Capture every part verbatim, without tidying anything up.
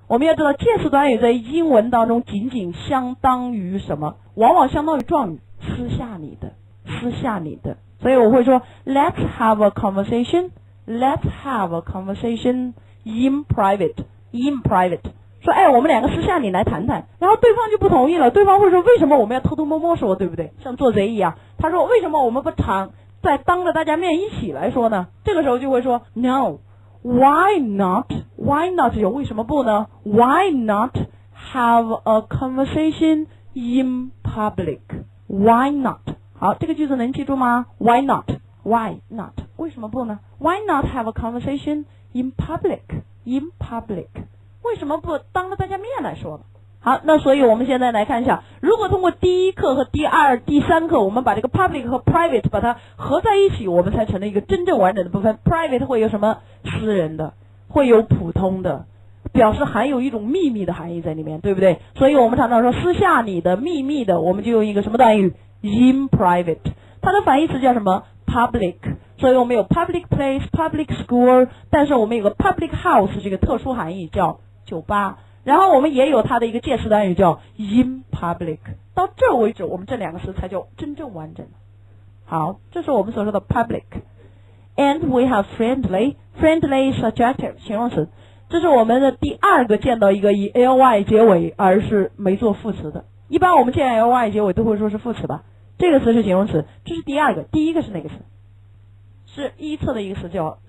我们要知道介词短语在英文当中仅仅相当于什么？往往相当于状语，私下里的，私下里的。所以我会说 Let's have a conversation. Let's have a conversation in private. In private. 说哎，我们两个私下里来谈谈。然后对方就不同意了，对方会说为什么我们要偷偷摸摸说，对不对？像做贼一样。他说为什么我们不常在当着大家面一起来说呢？这个时候就会说 No.Why not? Why not? 有为什么不呢 ？Why not have a conversation in public? Why not? 好，这个句子能记住吗 ？Why not? Why not? 为什么不呢 ？Why not have a conversation in public? In public? 为什么不当着大家面来说呢？好，那所以我们现在来看一下，如果通过第一课和第二、第三课，我们把这个 public 和 private 把它合在一起，我们才成了一个真正完整的部分。private 会有什么？私人的，会有普通的，表示含有一种秘密的含义在里面，对不对？所以我们常常说私下里的、秘密的，我们就用一个什么短语 ？in private。它的反义词叫什么 ？public。所以我们有 public place、public school， 但是我们有个 public house 这个特殊含义叫酒吧。然后我们也有它的一个介词短语叫 in public。到这为止，我们这两个词才叫真正完整。好，这是我们所说的 public。And we have friendly. Friendly is adjective 形容词。这是我们的第二个见到一个以 ly 结尾而是没做副词的。一般我们见 ly 结尾都会说是副词吧？这个词是形容词，这是第二个。第一个是哪个词？是一册的一个词叫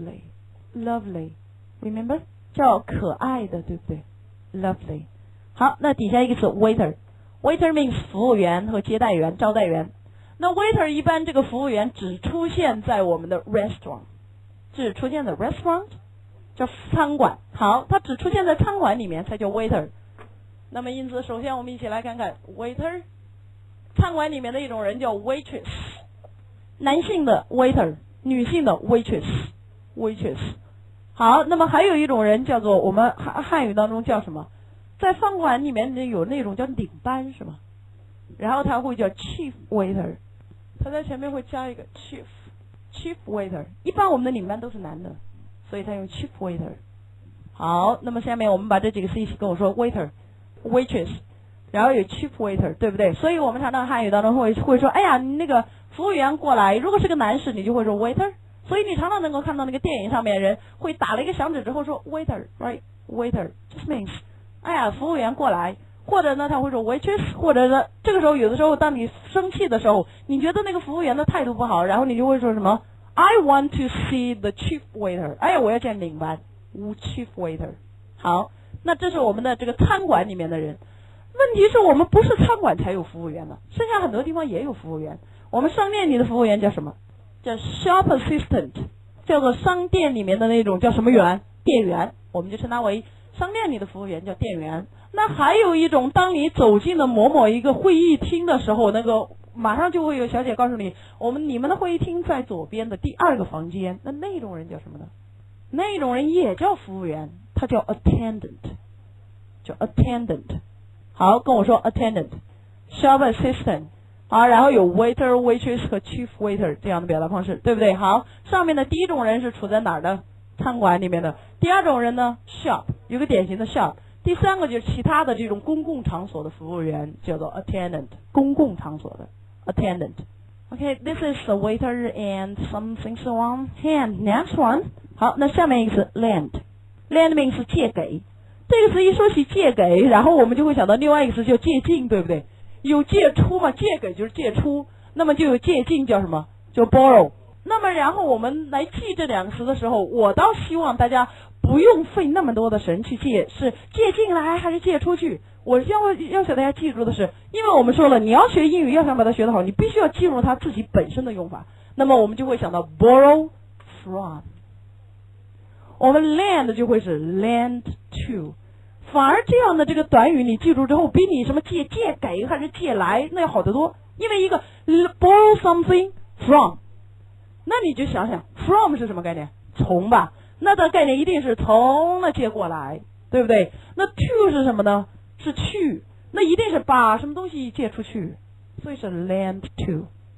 lovely。lovely。remember 叫可爱的，对不对？Lovely。好，那底下一个词 waiter。waiter means 服务员和接待员、招待员。那 waiter 一般这个服务员只出现在我们的 restaurant， 只出现在 restaurant 叫餐馆。好，它只出现在餐馆里面才叫 waiter。那么因此，首先我们一起来看看 waiter。餐馆里面的一种人叫 waitress， 男性的 waiter， 女性的 waitress。waitress。好，那么还有一种人叫做我们汉汉语当中叫什么？在饭馆里面有那种叫领班是吗？然后他会叫 chief waiter， 他在前面会加一个 chief chief waiter。一般我们的领班都是男的，所以他用 chief waiter。好，那么下面我们把这几个词一起跟我说 waiter waitress， 然后有 chief waiter， 对不对？所以我们常常汉语当中会会说，哎呀，你那个服务员过来，如果是个男士，你就会说 waiter。所以你常常能够看到那个电影上面人会打了一个响指之后说 waiter right waiter just means 哎呀服务员过来，或者呢他会说 waitress， 或者呢这个时候有的时候当你生气的时候，你觉得那个服务员的态度不好，然后你就会说什么 I want to see the chief waiter， 哎呀我要见领班 chief waiter。 好，那这是我们的这个餐馆里面的人。问题是我们不是餐馆才有服务员的，剩下很多地方也有服务员。我们商店里的服务员叫什么？叫 shop assistant， 叫做商店里面的那种叫什么员？店员，我们就称它为商店里的服务员叫店员。那还有一种，当你走进了某某一个会议厅的时候，那个马上就会有小姐告诉你，我们你们的会议厅在左边的第二个房间。那那种人叫什么呢？那种人也叫服务员，他叫 attendant， 叫 attendant。 好，跟我说 attendant shop assistant。好，然后有 waiter、waitress 和 chief waiter 这样的表达方式，对不对？好，上面的第一种人是处在哪儿的？餐馆里面的。第二种人呢 shop， 有个典型的 shop。第三个就是其他的这种公共场所的服务员，叫做 attendant， 公共场所的 attendant。Okay, this is the waiter and something so on. And next one， 好，那下面一个是 lend。lend means 借给。这个词一说起借给，然后我们就会想到另外一个词叫借进，对不对？有借出嘛，借给就是借出，那么就有借进叫什么？叫 borrow。 那么然后我们来记这两个词的时候，我倒希望大家不用费那么多的神去记，是借进来还是借出去。我要要求大家记住的是，因为我们说了，你要学英语，要想把它学得好，你必须要记住它自己本身的用法。那么我们就会想到 borrow from， 我们 lend 就会是 lend to。反而这样的这个短语你记住之后，比你什么借借给还是借来那要好得多。因为一个 borrow something from， 那你就想想 from 是什么概念？从吧，那的概念一定是从那借过来，对不对？那 to 是什么呢？是去，那一定是把什么东西借出去，所以是 lend to。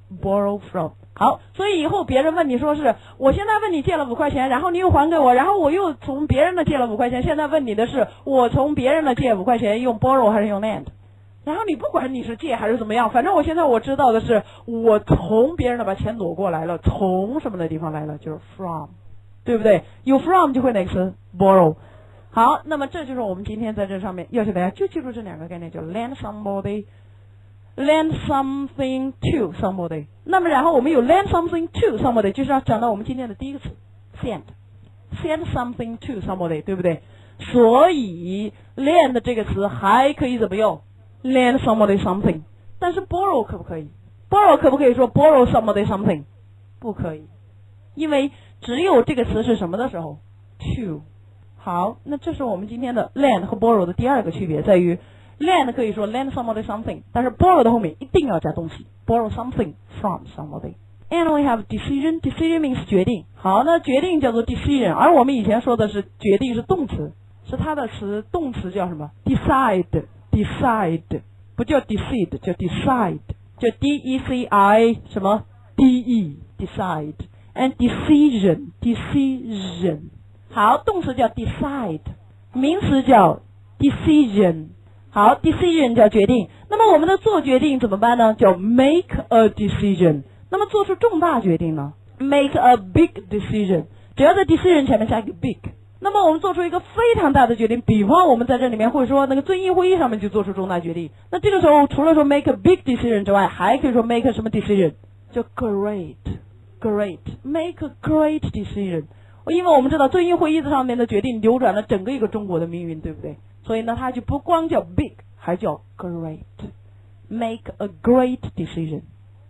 borrow from。好，所以以后别人问你说是，我现在问你借了五块钱，然后你又还给我，然后我又从别人的借了五块钱，现在问你的是，我从别人的借五块钱用 borrow 还是用 lend？ 然后你不管你是借还是怎么样，反正我现在我知道的是，我从别人的把钱挪过来了，从什么的地方来了，就是 from， 对不对？有 from 就会哪个词 borrow。好，那么这就是我们今天在这上面要求大家就记住这两个概念，叫 lend somebody。lend something to somebody。 那么然后我们有 lend something to somebody， 就是要讲到我们今天的第一个词 send send something to somebody， 对不对？所以 lend 这个词还可以怎么用 lend somebody something， 但是 borrow 可不可以？ borrow 可不可以说 borrow somebody something？ 不可以，因为只有这个词是什么的时候 to。 好，那这是我们今天的 lend 和 borrow 的第二个区别，在于lend 可以说 lend somebody something， 但是 borrow 的后面一定要加东西 borrow something from somebody。 And we have decision decision means 决定。好，那决定叫做 decision， 而我们以前说的是决定是动词，是它的词动词叫什么 decide decide， 不叫 decide， 叫 decide， 叫 D E C I 什么 D E decide and decision decision。 好，动词叫 decide， 名词叫 decision。好 decision 叫决定，那么我们的做决定怎么办呢？叫 make a decision。 那么做出重大决定呢 make a big decision， 只要在 decision 前面加一个 big。 那么我们做出一个非常大的决定，比方我们在这里面会说那个遵义会议上面就做出重大决定，那这个时候除了说 make a big decision 之外，还可以说 make a 什么 decision， 叫 great great make a great decision。 因为我们知道遵义会议上面的决定扭转了整个一个中国的命运，对不对？所以呢，它就不光叫 big， 还叫 great。 Make a great decision。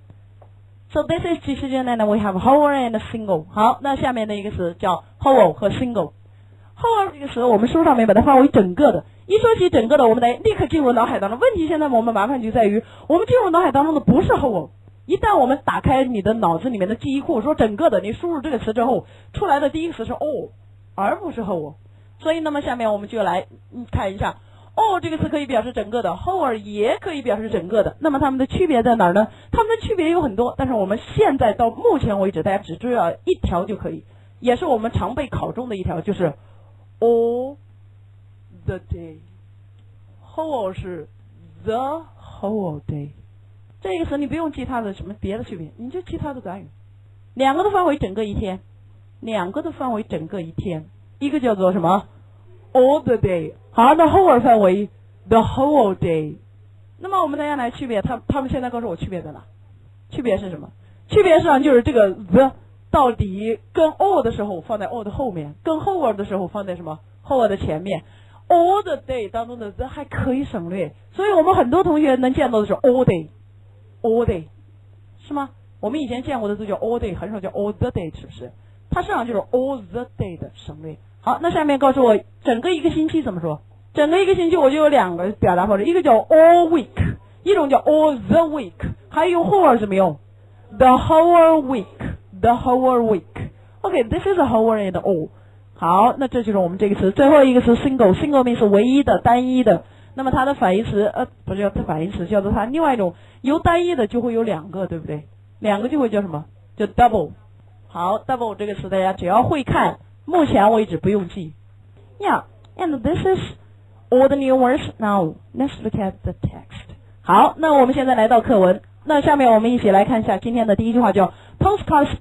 So this is decision and we have whole and single。 好，那下面的一个词叫 whole 和 single。whole 这个词我们书上面把它分为整个的，一说起整个的，我们得立刻进入脑海当中。问题现在我们麻烦就在于，我们进入脑海当中的不是 whole。一旦我们打开你的脑子里面的记忆库，说整个的，你输入这个词之后，出来的第一个词是 all， 而不是 whole。所以那么下面我们就来看一下 all 这个词可以表示整个的， whole 也可以表示整个的。那么它们的区别在哪儿呢？它们的区别有很多，但是我们现在到目前为止大家只知道一条就可以，也是我们常被考中的一条，就是 all the day。 whole 是 the whole day， 这个词你不用记它的什么别的区别，你就记它的短语。两个都翻为整个一天，两个都翻为整个一天，一个叫做什么 all the day， 好，那 whole 翻为 the whole day。 那么我们大家来区别，他他们现在告诉我区别在哪？区别是什么？区别上就是这个 the 到底跟 all 的时候放在 all 的后面，跟 whole 的时候放在什么 whole 的前面。 all the day 当中的 the 还可以省略，所以我们很多同学能见到的是 all day all day， 是吗？我们以前见过的都叫 all day， 很少叫 all the day， 是不是？它实际上就是 all the day 的省略。好，那下面告诉我整个一个星期怎么说？整个一个星期我就有两个表达方式，一个叫 all week， 一种叫 all the week， 还有 whole 怎么用 the whole week the whole week。 OK， this is a whole and all。 好，那这就是我们这个词。最后一个词 single， single means 唯一的单一的，那么它的反义词呃不是它反义词叫做它另外一种，由单一的就会有两个，对不对？两个就会叫什么？叫 double。 好， double 这个词大家只要会看，目前为止不用记。 Yeah, and this is all the new words. Now let's look at the text。 好，那我们现在来到课文，那下面我们一起来看一下今天的第一句话，叫 Postcards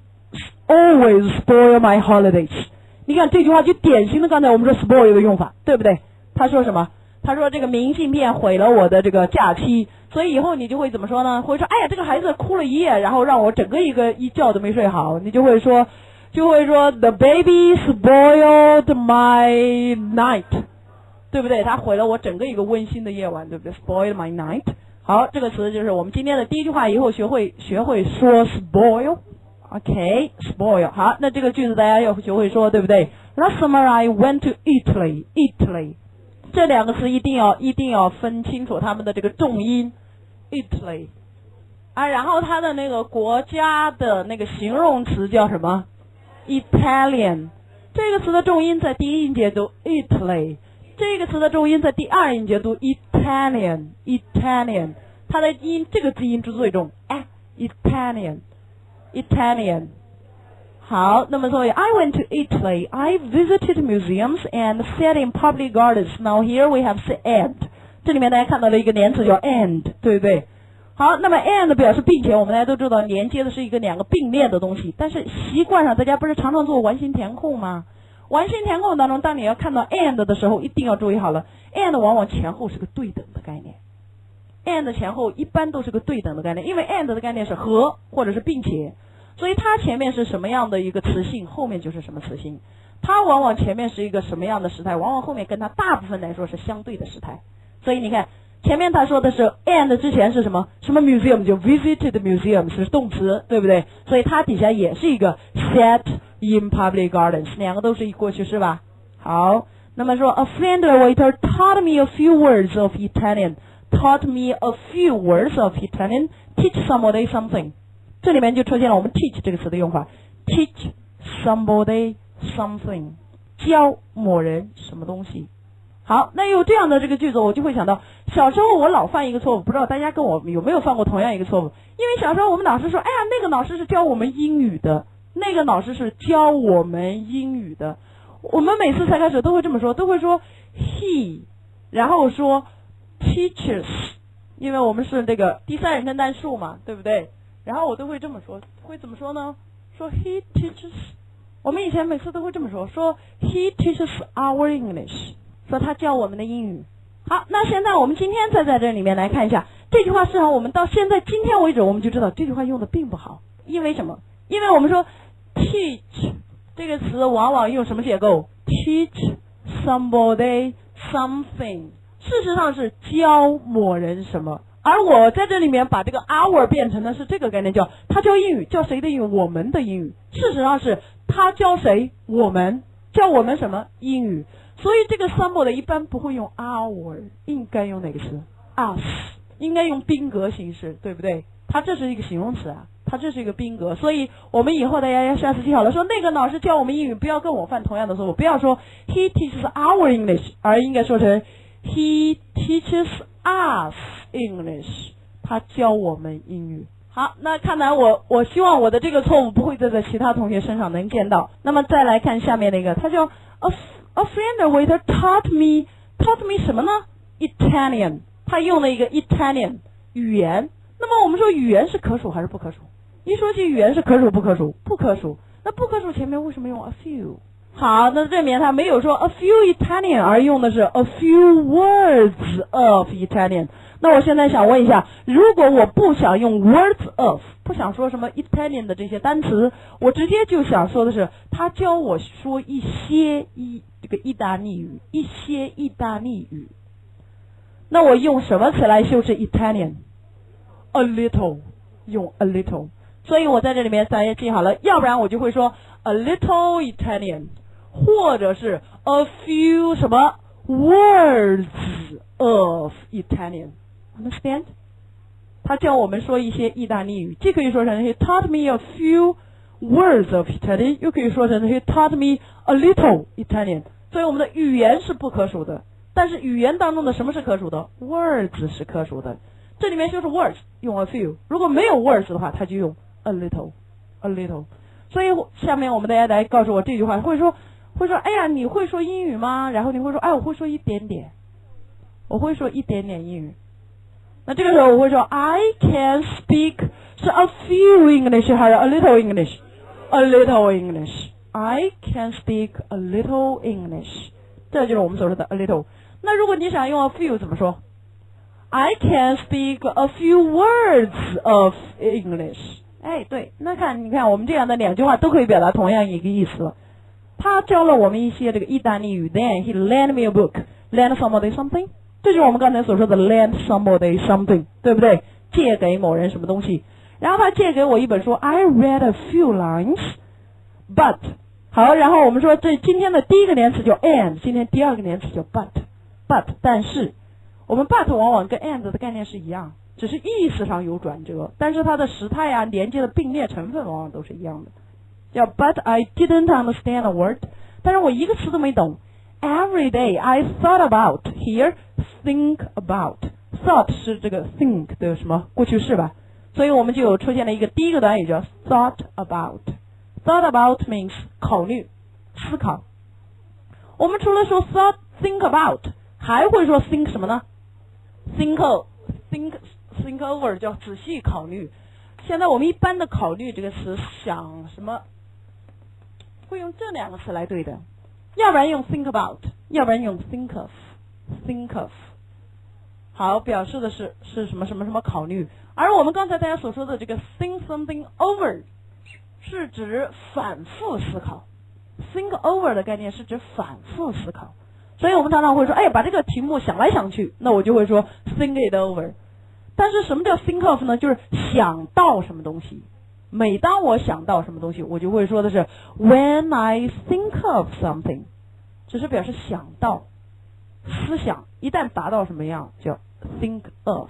always spoil my holidays。 你看这句话就典型的刚才我们说 spoil 的用法，对不对？他说什么？他说这个明信片毁了我的这个假期，所以以后你就会怎么说呢？会说哎呀这个孩子哭了一夜，然后让我整个一个一觉都没睡好，你就会说就会说 the baby spoiled my night， 对不对？他毁了我整个一个温馨的夜晚，对不对？ spoiled my night。 好，这个词就是我们今天的第一句话，以后学会学会说 spoil。 OK spoil。 好，那这个句子大家要学会说，对不对？ Last summer I went to Italy Italy，这两个词一定要一定要分清楚它们的这个重音 Italy 啊，然后它的那个国家的那个形容词叫什么 Italian。 这个词的重音在第一音节读 Italy， 这个词的重音在第二音节读 Italian Italian， 它的音这个字音是最重，哎 Italian Italian 好，那么所以 I went to Italy. I visited museums and sat in public gardens. Now here we have and. 这里面大家看到了一个连词叫 and， 对不对？好，那么 and 表示并且，我们大家都知道连接的是一个两个并列的东西，但是习惯上大家不是常常做完形填空吗？完形填空当中，当你要看到 and 的时候，一定要注意好了 and 往往前后是个对等的概念， and 前后一般都是个对等的概念，因为 and 的概念是和或者是并且，所以它前面是什么样的一个词性，后面就是什么词性。它往往前面是一个什么样的时态，往往后面跟它大部分来说是相对的时态。所以你看前面他说的是 and 之前是什么什么 museum 就 visited museum 是动词，对不对？所以它底下也是一个 sat in public gardens， 两个都是一过去式吧。好，那么说 a friendly waiter taught me a few words of Italian taught me a few words of Italian teach somebody something， 这里面就出现了我们 teach 这个词的用法， teach somebody something， 教某人什么东西。好，那有这样的这个句子，我就会想到小时候我老犯一个错误，不知道大家跟我有没有犯过同样一个错误？因为小时候我们老师说，哎呀，那个老师是教我们英语的，那个老师是教我们英语的，我们每次才开始都会这么说，都会说 he， 然后说 teaches， 因为我们是这个第三人称单数嘛，对不对？然后我都会这么说，会怎么说呢？说 he teaches， 我们以前每次都会这么说，说 he teaches our English。说他教我们的英语。好，那现在我们今天再在这里面来看一下这句话，事实上我们到现在今天为止，我们就知道这句话用的并不好。因为什么？因为我们说 teach 这个词往往用什么结构？ teach somebody something， 事实上是教某人什么。而我在这里面把这个 our 变成的是这个概念，叫他教英语，教谁的英语？我们的英语。事实上是他教谁？我们。教我们什么？英语。所以这个 somebody 一般不会用 our， 应该用哪个词？ us， 应该用宾格形式，对不对？它这是一个形容词啊，它这是一个宾格，所以我们以后大家要下次记好了，说那个老师教我们英语，不要跟我犯同样的错误，不要说 he teaches our English， 而应该说成 he teaches us English， 他教我们英语。好，那看来我我希望我的这个错误不会再在其他同学身上能见到。那么再来看下面那个，他叫 a A friend waiter taught me taught me 什么呢 ？Italian， 他用了一个 Italian 语言。那么我们说语言是可数还是不可数？一说起语言是可数不可数？不可数。那不可数前面为什么用 a few？ 好，那这里面他没有说 a few Italian， 而用的是 a few words of Italian。那我现在想问一下，如果我不想用 words of， 不想说什么 Italian 的这些单词，我直接就想说的是，他教我说一些一这个意大利语，一些意大利语。那我用什么词来修饰 Italian？A little， 用 a little。所以我在这里面大家记好了，要不然我就会说 a little Italian， 或者是 a few 什么 words of Italian。Understand？ 他教我们说一些意大利语，既可以说成 He taught me a few words of Italian， 又可以说成 He taught me a little Italian。所以我们的语言是不可数的，但是语言当中的什么是可数的？ words 是可数的。这里面就是 words 用 a few， 如果没有 words 的话，他就用 a little a little。所以下面我们大家来告诉我这句话，会说会说哎呀，你会说英语吗？然后你会说哎，我会说一点点，我会说一点点英语。那这个时候我会说 I can speak 是 a few English 还是 a little English？ A little English。 I can speak a little English， 这就是我们所说的 a little。 那如果你想用 a few 怎么说？ I can speak a few words of English。 哎，对，那看你看我们这样的两句话都可以表达同样一个意思。他教了我们一些这个意大利语， Then he lent me a book， lend somebody something，这就是我们刚才所说的 lend somebody something， 对不对？借给某人什么东西。然后他借给我一本书 I read a few lines but。 好，然后我们说这今天的第一个连词叫 and， 今天第二个连词叫 but but 但是我们 but 往往跟 and 的概念是一样，只是意思上有转折，但是它的时态啊连接的并列成分往往都是一样的。叫 but I didn't understand a word， 但是我一个词都没懂。Every day I thought about here think about thought 是这个 think 的什么过去式吧， 所以我们就有出现了一个第一个短语叫 thought about。thought about means 考虑、思考。我们除了说 thought think about， 还会说 think 什么呢 ？think think think over 叫仔细考虑。现在我们一般的考虑这个词想什么，会用这两个词来对的，要不然用 think about， 要不然用 think of。think of， 好，表示的是是什么什么什么考虑。而我们刚才大家所说的这个 think something over， 是指反复思考。think over 的概念是指反复思考，所以我们常常会说，哎，把这个题目想来想去，那我就会说 think it over。但是什么叫 think of 呢？就是想到什么东西。每当我想到什么东西，我就会说的是 when I think of something， 只是表示想到。思想一旦达到什么样叫 think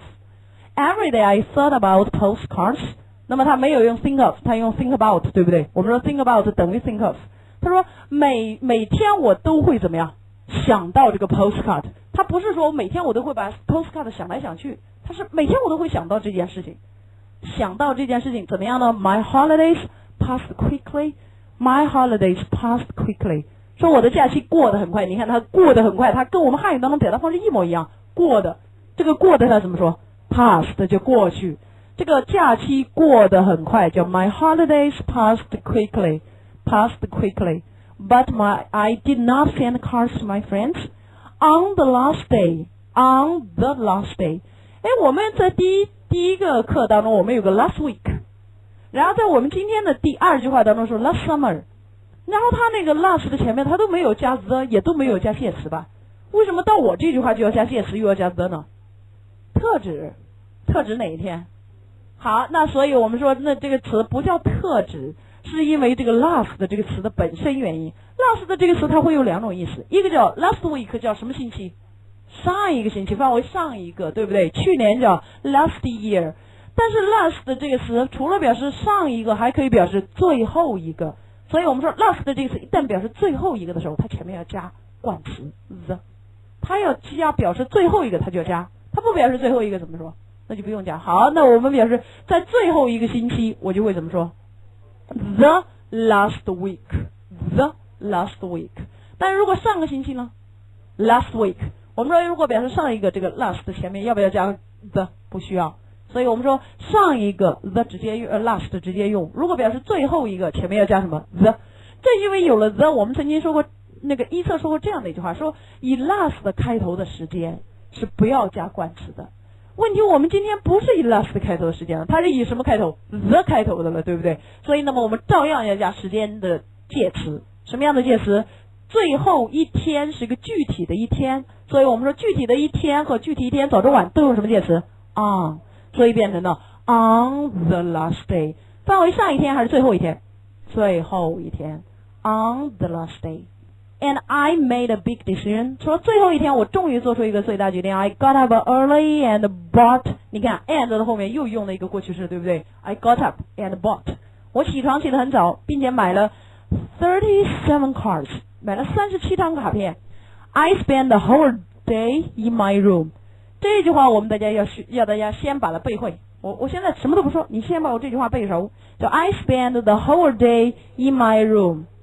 of。Every day I thought about postcards， 那么他没有用 think of， 他用 think about， 对不对？我们说 think about 等于 think of。他说每每天我都会怎么样想到这个 postcard， 他不是说我每天我都会把 postcard 想来想去，他是每天我都会想到这件事情。想到这件事情怎么样呢？ My holidays passed quickly， My holidays passed quickly。说我的假期过得很快，你看它过得很快，它跟我们汉语当中表达方式一模一样。过的，这个过的它怎么说 ？Past 就过去。这个假期过得很快，叫 My holidays passed quickly, passed quickly. But my I did not send cards to my friends on the last day. On the last day. 哎，我们在第一第一个课当中，我们有个 last week， 然后在我们今天的第二句话当中说 last summer。然后他那个 last 的前面他都没有加 the， 也都没有加介词吧？为什么到我这句话就要加介词又要加 the 呢？特指，特指哪一天？好，那所以我们说那这个词不叫特指，是因为这个 last 的这个词的本身原因。last 的这个词它会有两种意思，一个叫 last week 叫什么星期？上一个星期，范围上一个，对不对？去年叫 last year。但是 last 的这个词除了表示上一个，还可以表示最后一个。所以我们说 last 的这个词一旦表示最后一个的时候，它前面要加冠词 the， 它要加表示最后一个，它就要加，它不表示最后一个怎么说？那就不用加。好，那我们表示在最后一个星期，我就会怎么说 ？The last week， the last week。但是如果上个星期呢 ？last week。我们说如果表示上一个这个 last 前面要不要加 the？ 不需要。所以我们说上一个 the 直接用 last 直接用，如果表示最后一个前面要加什么 the。正因为有了 the， 我们曾经说过那个一册说过这样的一句话，说以 last 开头的时间是不要加冠词的。问题我们今天不是以 last 开头的时间了，它是以什么开头 the 开头的了，对不对？所以那么我们照样要加时间的介词。什么样的介词？最后一天是一个具体的一天，所以我们说具体的一天和具体一天早中晚都用什么介词 on。所以变成了 on the last day， 范围上一天还是最后一天？最后一天 on the last day。 And I made a big decision， 说最后一天我终于做出一个最大决定。 I got up early and bought， 你看 and 的后面又用了一个过去式，对不对？ I got up and bought， 我起床起得很早，并且买了thirty-seven cards， 买了三十七张卡片。 I spent the whole day in my room，这句话我们大家要要大家先把它背会。我我现在什么都不说，你先把我这句话背熟。叫 I spend the whole day in my room。